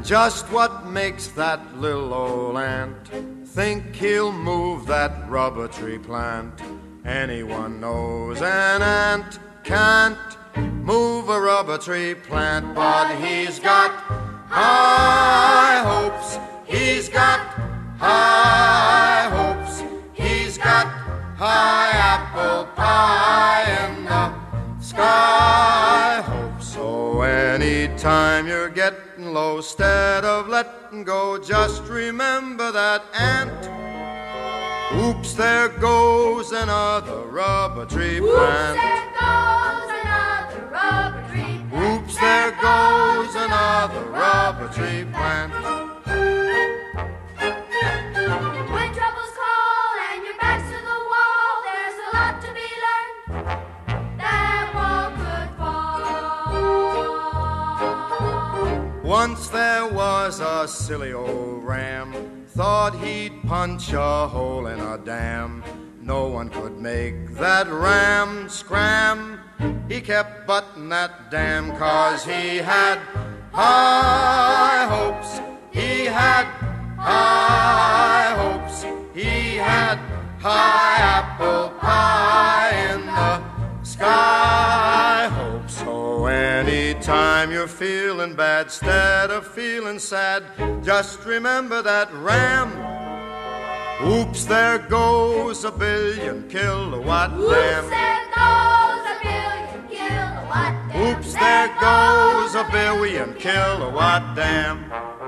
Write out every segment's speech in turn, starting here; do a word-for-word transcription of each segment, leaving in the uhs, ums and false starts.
Just what makes that little old ant think he'll move that rubber tree plant? Anyone knows an ant can't move a rubber tree plant, but he's got high hopes, he's got high hopes, he's got high apple pie in the sky hopes. So anytime you're getting low, instead of letting go, just remember that ant. Oops, there goes another rubber tree plant. Oops, there goes another rubber tree plant. Oops, there goes another rubber tree plant. When troubles call and your back's to the wall, there's a lot to be learned that wall could fall. Once there was a silly old ram, thought he'd punch a hole in a dam. No one could make that ram scram. He kept butting that dam 'cause he had high hopes. He had high hopes. He had high apple pie in the sky hopes. So anytime you're feeling bad, instead of feeling sad, just remember that ram. Oops, there goes a billion kilowatt dam. Oops, there goes a billion kilowatt dam. Oops, there goes a billion kilowatt dam.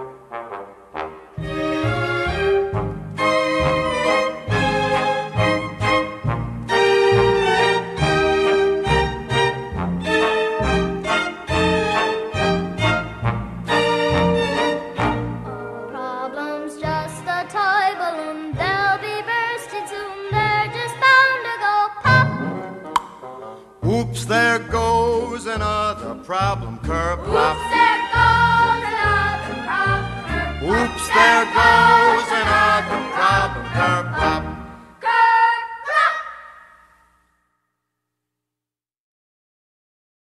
Oops, there goes another problem, curb plop. Oops, there goes another problem, curb plop. Oops, there goes